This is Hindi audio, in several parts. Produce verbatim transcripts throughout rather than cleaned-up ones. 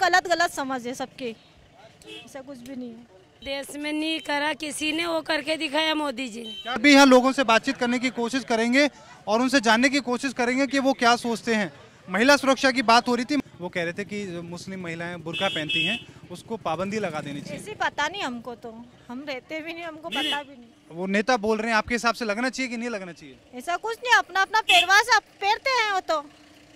गलत गलत समझ है सबके, ऐसा कुछ भी नहीं है। देश में नहीं करा किसी ने, वो करके दिखाया मोदी जी ने। क्या भी यहाँ लोगों से बातचीत करने की कोशिश करेंगे और उनसे जानने की कोशिश करेंगे कि वो क्या सोचते हैं। महिला सुरक्षा की बात हो रही थी, वो कह रहे थे कि जो मुस्लिम महिलाएं बुर्का पहनती हैं उसको पाबंदी लगा देनी चाहिए। ऐसे पता नहीं हमको, तो हम रहते भी नहीं, हमको पता भी नहीं। वो नेता बोल रहे हैं, आपके हिसाब से लगना चाहिए कि नहीं लगना चाहिए? ऐसा कुछ नहीं, अपना अपना पेरवास आप पहनते हैं, वो तो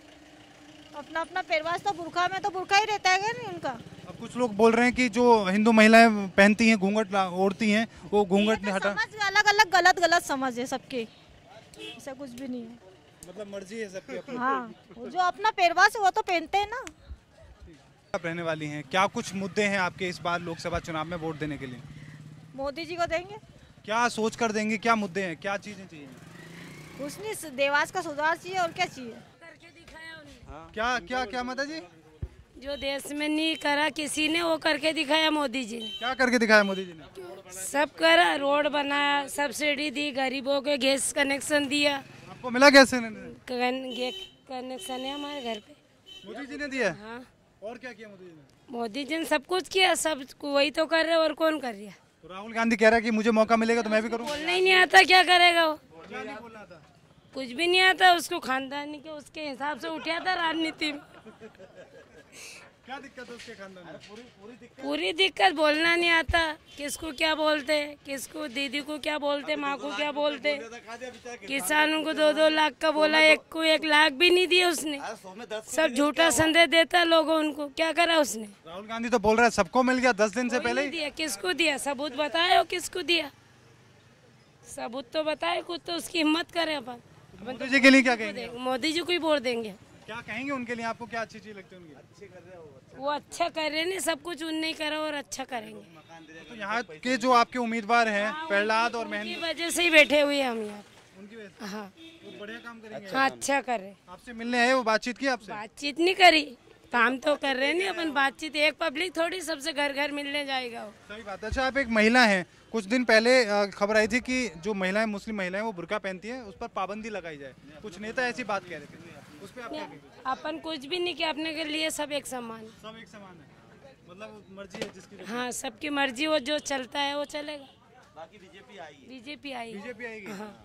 अपना अपना पेरवास, तो बुरखा में तो बुरखा ही रहता है नहीं उनका। अब कुछ लोग बोल रहे हैं कि जो हिंदू महिलाएं पहनती हैं, घूंघट ओढ़ती हैं, वो घूंघट ने हटा। समझ अलग अलग गलत गलत समझ है सबके, ऐसा कुछ भी नहीं है। मतलब मर्जी है सबकी अपनी। हाँ, वो जो अपना पेरवास है वो तो पहनते हैं ना। आप रहने वाली हैं, क्या कुछ मुद्दे हैं आपके इस बार लोकसभा चुनाव में वोट देने के लिए? मोदी जी को देंगे। क्या सोच कर देंगे, क्या मुद्दे हैं, क्या चीजें चाहिए? कुछ नहीं, देवास का सुधार चाहिए और क्या चाहिए। करके दिखाया उन्होंने। क्या क्या क्या माता जी? जो देश में नहीं करा किसी ने, वो करके दिखाया मोदी जी ने। क्या करके दिखाया मोदी जी ने? सब करा, रोड बनाया, सब्सिडी दी, गरीबों को गैस कनेक्शन दिया। आपको मिला कैसे? कनेक्शन है हमारे घर पे, मोदी जी ने दिया। हाँ। और क्या किया मोदी जी ने? मोदी जी ने सब कुछ किया, सब वही तो कर रहे, और कौन कर रहा। तो राहुल गांधी कह रहा है कि मुझे मौका मिलेगा तो मैं भी करूँगा। बोलना ही नहीं आता, क्या करेगा वो? क्या नहीं बोलना था? कुछ भी नहीं आता उसको, खानदानी के उसके हिसाब से उठा था राजनीति में। क्या दिक्कत है उसके खानदान में? पूरी पूरी दिक्कत। पूरी दिक्कत, बोलना नहीं आता, किसको क्या बोलते, किसको दीदी को क्या बोलते, माँ को क्या बोलते। किसानों को दो दो लाख का बोला, एक को एक लाख भी नहीं दिया उसने। सब झूठा संदेश देता लोगों, उनको क्या करा उसने। राहुल गांधी तो बोल रहा है सबको मिल गया दस दिन से पहले ही। दिया, किसको दिया? सबूत बताए, किसको दिया? सबूत तो बताए, कुछ तो उसकी हिम्मत करे अपन। मोदी जी के लिए क्या कहेंगे? मोदी जी को ही वोट देंगे। क्या कहेंगे उनके लिए? आपको क्या अच्छी चीज लगती है उनकी? अच्छे कर रहे हो, वो अच्छा कर रहे हैं, सब कुछ उनने करा और अच्छा करेंगे। तो यहाँ के जो आपके उम्मीदवार हैं प्रहलाद और उनकी महेंद्र, वजह से ही बैठे हुए हैं हम यहाँ। उनकी वजह से हाँ वो बढ़िया काम करेंगे। हाँ, अच्छा कर रहे। आपसे मिलने आए, वो बातचीत की आपसे? बातचीत नहीं करी, काम तो कर रहे नहीं अपन, बातचीत एक पब्लिक थोड़ी सबसे घर घर मिलने जाएगा वो। सही बात है। अच्छा, आप एक महिला हैं, कुछ दिन पहले अ, खबर आई थी कि जो महिलाएं, मुस्लिम महिलाएं वो बुर्का पहनती हैं, उस पर पाबंदी लगाई जाए। कुछ नेता ऐसी बात कह रहे थे, उस पर आप क्या कहेंगे? अपन कुछ भी नहीं किया, अपने के लिए सब एक समान है। सब एक समान है, मतलब मर्जी है जिसकी। हाँ, सबकी मर्जी, वो जो चलता है वो चलेगा। बाकी बीजेपी आई, बीजेपी आई बीजेपी आएगी। हाँ।